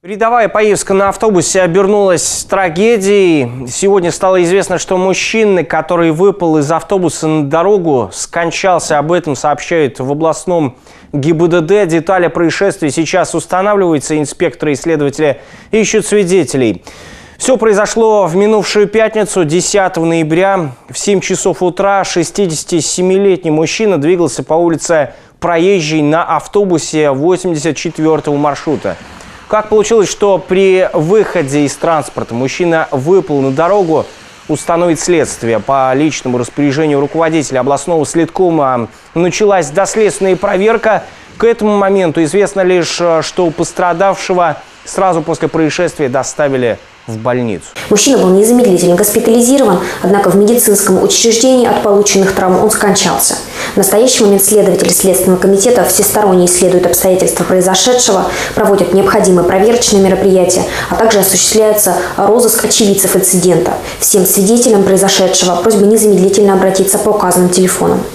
Рядовая поездка на автобусе обернулась трагедией. Сегодня стало известно, что мужчина, который выпал из автобуса на дорогу, скончался. Об этом сообщают в областном ГИБДД. Детали происшествия сейчас устанавливаются. Инспекторы и следователи ищут свидетелей. Все произошло в минувшую пятницу, 10 ноября. В 7 часов утра 67-летний мужчина двигался по улице Проезжей на автобусе 84-го маршрута. Как получилось, что при выходе из транспорта мужчина выпал на дорогу, установит следствие. По личному распоряжению руководителя областного следкома началась доследственная проверка. К этому моменту известно лишь, что пострадавшего сразу после происшествия доставили в больницу. Мужчина был незамедлительно госпитализирован, однако в медицинском учреждении от полученных травм он скончался. В настоящий момент следователи Следственного комитета всесторонне исследуют обстоятельства произошедшего, проводят необходимые проверочные мероприятия, а также осуществляется розыск очевидцев инцидента. Всем свидетелям произошедшего просьба незамедлительно обратиться по указанным телефонам.